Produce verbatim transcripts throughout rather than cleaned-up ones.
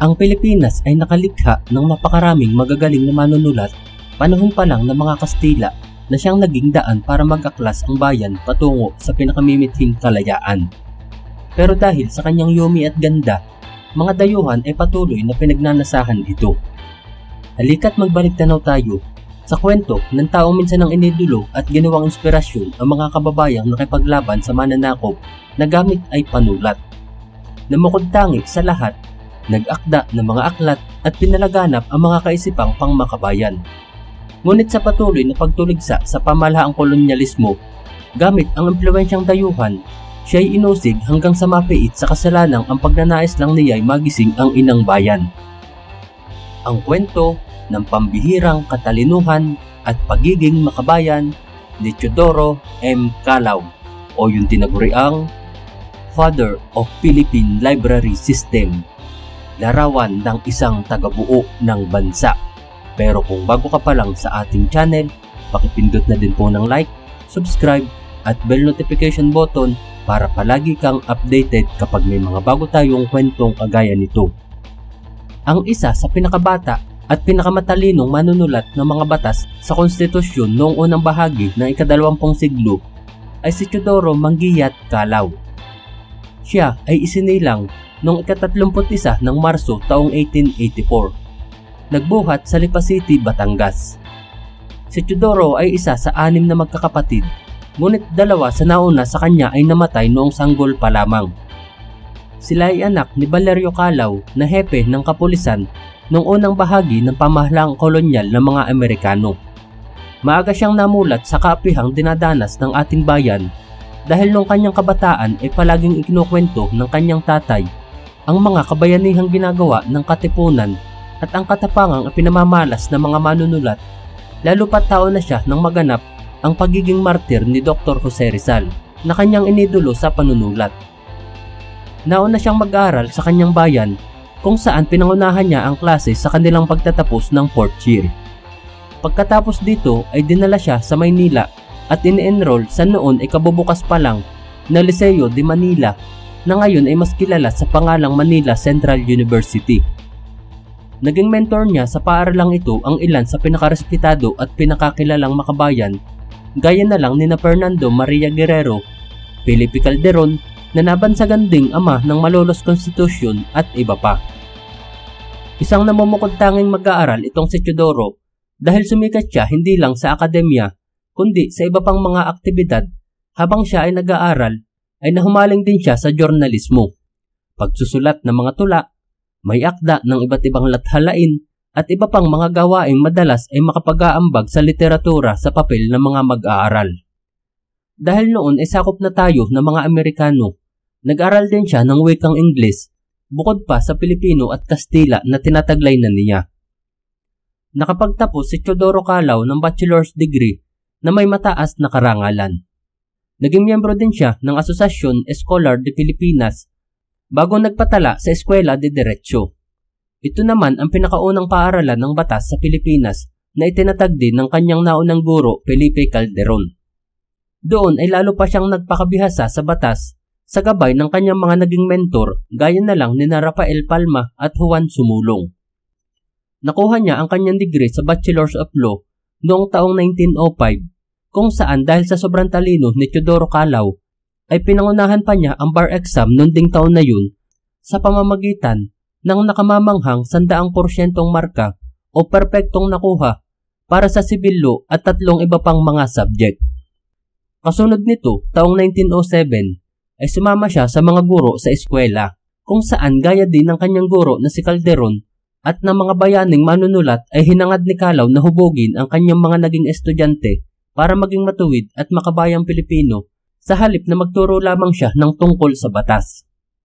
Ang Pilipinas ay nakalikha ng napakaraming magagaling na manunulat panahon pa lang ng mga Kastila na siyang naging daan para mag-aklas ang bayan patungo sa pinakamimithing kalayaan. Pero dahil sa kanyang yumi at ganda, mga dayuhan ay patuloy na pinagnanasahan ito. Halika't magbalik tanaw tayo sa kwento ng taong minsan ang inidulo at ginawang inspirasyon ang mga kababayang nakipaglaban sa mananakop na gamit ay panulat. Namukod-tangi sa lahat, nag-akda ng mga aklat at pinalaganap ang mga kaisipang pangmakabayan. Ngunit sa patuloy na pagtuligsa sa pamalahaang kolonyalismo, gamit ang impluwensyang dayuhan, siya ay inusig hanggang sa mapiit sa kasalanang ang pagnanais lang niya'y magising ang inang bayan. Ang kwento ng pambihirang katalinuhan at pagiging makabayan ni Teodoro M. Calao o yung tinaguriang Father of Philippine Library System, larawan ng isang tagabuo ng bansa. Pero kung bago ka pa lang sa ating channel, pakipindot na din po ng like, subscribe at bell notification button para palagi kang updated kapag may mga bago tayong kwentong kagaya nito. Ang isa sa pinakabata at pinakamatalinong manunulat ng mga batas sa konstitusyon noong unang bahagi ng ikadalawampung siglo ay si Teodoro Manguiat Calao. Siya ay isinilang noong ikatatlumput isa ng Marso taong eighteen eighty-four. Nagbuhat sa Lipa City, Batangas. Si Teodoro ay isa sa anim na magkakapatid, ngunit dalawa sa nauna sa kanya ay namatay noong sanggol pa lamang. Sila ay anak ni Valerio Calao na hepe ng kapulisan noong unang bahagi ng pamahalaang kolonyal ng mga Amerikano. Maaga siyang namulat sa kaapihang dinadanas ng ating bayan dahil noong kanyang kabataan ay palaging ikinukwento ng kanyang tatay ang mga kabayanihang ginagawa ng katipunan at ang katapangang pinamamalas ng mga manunulat, lalo pat tao na siya nang maganap ang pagiging martir ni Doctor Jose Rizal na kanyang inidulo sa panunulat. Nauna siyang mag-aaral sa kanyang bayan kung saan pinangunahan niya ang klase sa kanilang pagtatapos ng fourth year. Pagkatapos dito ay dinala siya sa Maynila at in-enroll sa noon ay kabubukas pa lang na Liceo de Manila na ngayon ay mas kilala sa pangalang Manila Central University. Naging mentor niya sa paaralang ito ang ilan sa pinakarespetado at pinakakilalang makabayan gaya na lang nina Fernando Maria Guerrero, Felipe Calderon na nabansagan ding ama ng Malolos Constitution at iba pa. Isang namumukod-tanging mag-aaral itong si Teodoro dahil sumikat siya hindi lang sa akademya kundi sa iba pang mga aktibidad. Habang siya ay nag-aaral ay nahumaling din siya sa journalismo, pagsusulat ng mga tula, may akda ng iba't ibang lathalain at iba pang mga gawaing madalas ay makapag-aambag sa literatura sa papel ng mga mag-aaral. Dahil noon ay sakop na tayo ng mga Amerikano, nag-aral din siya ng wikang Ingles bukod pa sa Pilipino at Kastila na tinataglay na niya. Nakapagtapos si Teodoro Calao ng bachelor's degree na may mataas na karangalan. Naging miyembro din siya ng Asociación Escolar de Filipinas bago nagpatala sa Eskwela de Derecho. Ito naman ang pinakaunang paaralan ng batas sa Pilipinas na itinatag din ng kanyang naunang guro Felipe Calderon. Doon ay lalo pa siyang nagpakabihasa sa batas sa gabay ng kanyang mga naging mentor gaya na lang nina Rafael Palma at Juan Sumulong. Nakuha niya ang kanyang degree sa Bachelor's of Law noong taong nineteen oh five kung saan dahil sa sobrang talino ni Teodoro Calao ay pinangunahan pa niya ang bar exam noong ding taon na yun sa pamamagitan ng nakamamanghang sandaang porsyentong marka o perpektong nakuha para sa civil law at tatlong iba pang mga subject. Kasunod nito, taong nineteen oh seven ay sumama siya sa mga guro sa eskwela kung saan gaya din ng kanyang guro na si Calderon at ng mga bayaning manunulat ay hinangad ni Calao na hubugin ang kanyang mga naging estudyante para maging matuwid at makabayang Pilipino sa halip na magturo lamang siya ng tungkol sa batas.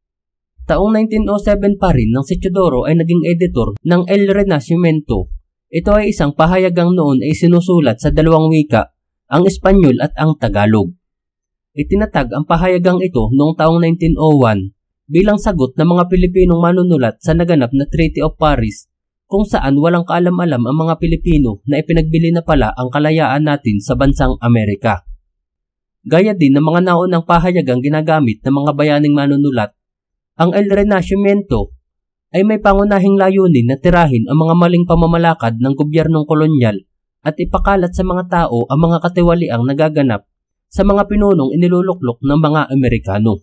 Taong nineteen oh seven pa rin nang si Teodoro ay naging editor ng El Renacimiento. Ito ay isang pahayagang noon ay sinusulat sa dalawang wika, ang Espanyol at ang Tagalog. Itinatag ang pahayagang ito noong taong nineteen oh one bilang sagot ng mga Pilipinong manunulat sa naganap na Treaty of Paris kung saan walang kaalam-alam ang mga Pilipino na ipinagbili na pala ang kalayaan natin sa bansang Amerika. Gaya din ng mga naunang pahayagang ginagamit ng mga bayaning manunulat, ang El Renacimiento ay may pangunahing layunin na tirahin ang mga maling pamamalakad ng gobyernong kolonyal at ipakalat sa mga tao ang mga katiwaliang nagaganap sa mga pinunong iniluluklok ng mga Amerikano.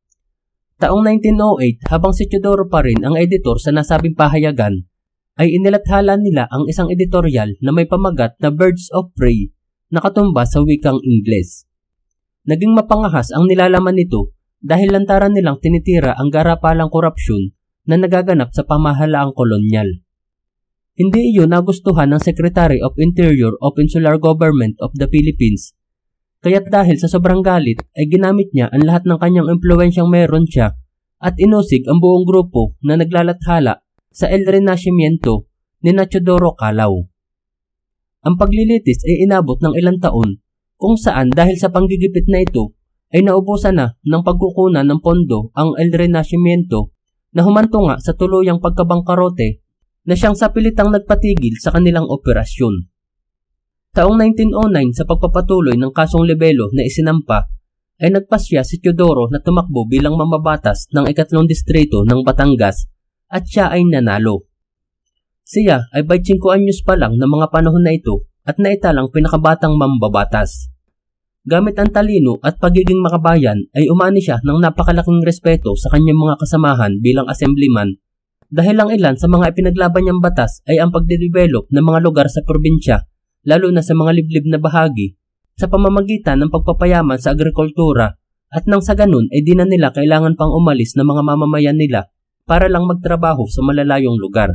Taong nineteen oh eight, habang si Teodoro pa rin ang editor sa nasabing pahayagan, ay inilathala nila ang isang editorial na may pamagat na Birds of Prey na katumba sa wikang Ingles. Naging mapangahas ang nilalaman nito dahil lantaran nilang tinitira ang garapalang korupsyon na nagaganap sa pamahalaang kolonyal. Hindi iyon nagustuhan ng Secretary of Interior of Insular Government of the Philippines, kaya't dahil sa sobrang galit ay ginamit niya ang lahat ng kanyang impluensyang meron siya at inusig ang buong grupo na naglalathala sa El Renacimiento ni Teodoro Calao. Ang paglilitis ay inabot ng ilang taon kung saan dahil sa panggigipit na ito ay naubusan na ng pagkukunan ng pondo ang El Renacimiento na humanto nga sa tuluyang pagkabangkarote na siyang sapilitang nagpatigil sa kanilang operasyon. Taong nineteen oh nine sa pagpapatuloy ng kasong libelo na isinampa ay nagpasya si Teodoro na tumakbo bilang mamabatas ng ikatlong distrito ng Batangas at siya ay nanalo. Siya ay twenty-five anyos pa lang ng mga panahon na ito at naitalang pinakabatang mambabatas. Gamit ang talino at pagiging makabayan ay umani siya ng napakalaking respeto sa kanyang mga kasamahan bilang assemblyman dahil ang ilan sa mga ipinaglaban niyang batas ay ang pagde-develop ng mga lugar sa probinsya, lalo na sa mga liblib na bahagi, sa pamamagitan ng pagpapayaman sa agrikultura at nang sa ganun ay di na nila kailangan pang umalis ng mga mamamayan nila para lang magtrabaho sa malalayong lugar.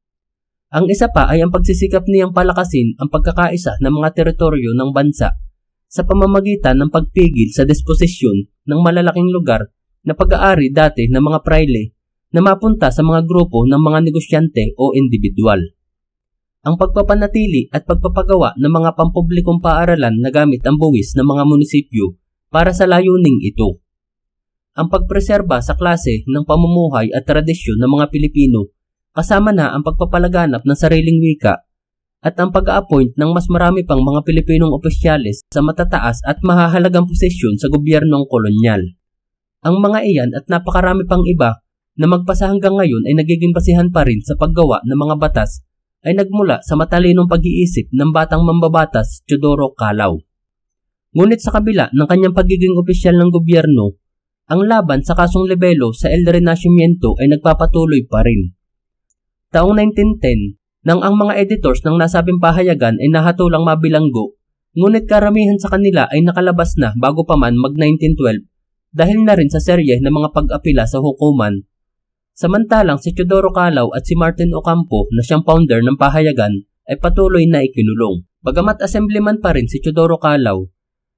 Ang isa pa ay ang pagsisikap niyang palakasin ang pagkakaisa ng mga teritoryo ng bansa sa pamamagitan ng pagpigil sa disposisyon ng malalaking lugar na pag-aari dati ng mga praile na mapunta sa mga grupo ng mga negosyante o individual. Ang pagpapanatili at pagpapagawa ng mga pampublikong paaralan na gamit ang buwis ng mga munisipyo para sa layuning ito. Ang pagpreserba sa klase ng pamumuhay at tradisyon ng mga Pilipino kasama na ang pagpapalaganap ng sariling wika at ang pag-a-appoint ng mas marami pang mga Pilipinong opisyales sa matataas at mahahalagang posisyon sa gobyernong kolonyal. Ang mga iyan at napakarami pang iba na magpasa hanggang ngayon ay nagiging basihan pa rin sa paggawa ng mga batas ay nagmula sa matalinong pag-iisip ng batang mambabatas Teodoro Calao. Ngunit sa kabila ng kanyang pagiging opisyal ng gobyerno, ang laban sa kasong libelo sa El Renacimiento ay nagpapatuloy pa rin. Taong nineteen ten, nang ang mga editors ng nasabing pahayagan ay nahatulang mabilanggo, ngunit karamihan sa kanila ay nakalabas na bago pa man mag nineteen twelve dahil na rin sa serye ng mga pag-apila sa hukuman. Samantalang si Teodoro Calao at si Martin Ocampo na siyang founder ng pahayagan ay patuloy na ikinulong. Bagamat assemblyman pa rin si Teodoro Calao,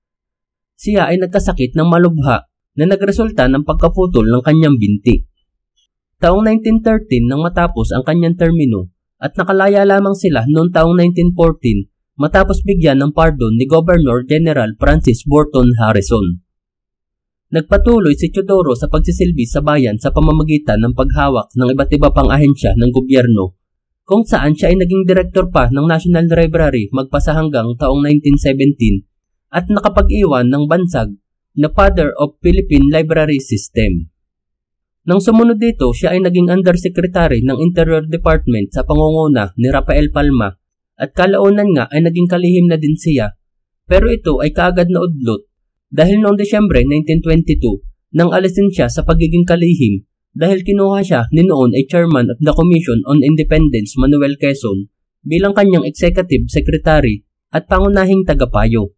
siya ay nagkasakit ng malubha na nagresulta ng pagkaputol ng kanyang binti. Taong nineteen thirteen nang matapos ang kanyang termino at nakalaya lamang sila noong taong nineteen fourteen matapos bigyan ng pardon ni Governor General Francis Burton Harrison. Nagpatuloy si Teodoro sa pagsisilbi sa bayan sa pamamagitan ng paghawak ng iba't iba pang ahensya ng gobyerno, kung saan siya ay naging direktor pa ng National Library magpasa hanggang taong nineteen seventeen at nakapag-iwan ng bansag na Father of Philippine Library System. Nang sumunod dito, siya ay naging Undersecretary ng Interior Department sa pangunguna ni Rafael Palma at kalaunan nga ay naging kalihim na din siya, pero ito ay kaagad na udlot dahil noong Desyembre nineteen twenty-two nang alisin siya sa pagiging kalihim dahil kinuha siya ni noon ay Chairman of the Commission on Independence Manuel Quezon bilang kanyang Executive Secretary at pangunahing tagapayo.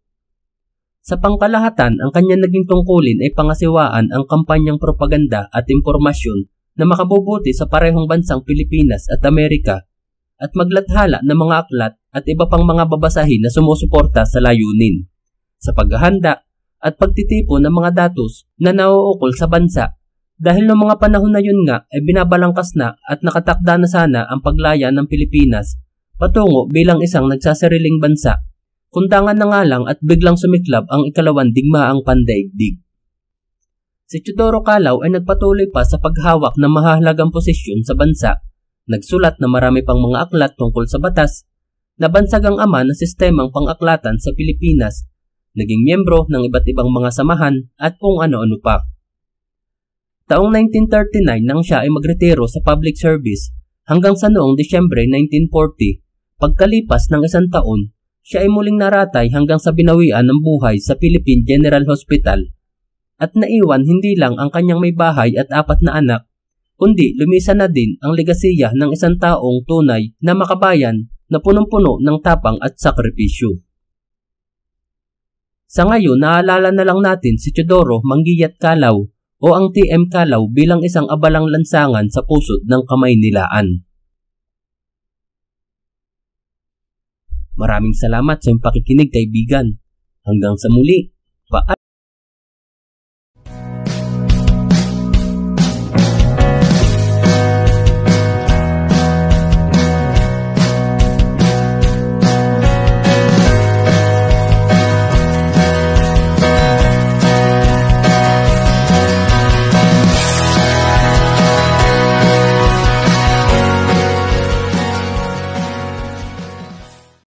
Sa pangkalahatan, ang kanyang naging tungkulin ay pangasiwaan ang kampanyang propaganda at impormasyon na makabubuti sa parehong bansang Pilipinas at Amerika at maglathala ng mga aklat at iba pang mga babasahin na sumusuporta sa layunin, sa paghahanda at pagtitipon ng mga datos na nauukol sa bansa dahil noong mga panahon na yun nga ay binabalangkas na at nakatakda na sana ang paglaya ng Pilipinas patungo bilang isang nagsasariling bansa, kundangan na nga lang at biglang sumiklab ang ikalawang digmaang pandaigdig. Si Teodoro Calao ay nagpatuloy pa sa paghawak ng mahahalagang posisyon sa bansa, nagsulat na marami pang mga aklat tungkol sa batas, nabansag ang ama ng sistemang pangaklatan sa Pilipinas, naging miyembro ng iba't ibang mga samahan at kung ano-ano pa. Taong nineteen thirty-nine nang siya ay magretiro sa public service hanggang sa noong Disyembre nineteen forty, pagkalipas ng isang taon, siya ay muling naratay hanggang sa binawian ng buhay sa Philippine General Hospital at naiwan hindi lang ang kanyang may bahay at apat na anak, kundi lumisan na din ang legasiya ng isang taong tunay na makabayan na punong-puno ng tapang at sakripisyo. Sa ngayon, naalala na lang natin si Teodoro Manguiat Calao o ang T M Calao bilang isang abalang lansangan sa pusod ng Kamaynilaan. Maraming salamat sa iyong pakikinig, kaibigan. Hanggang sa muli. Paalam.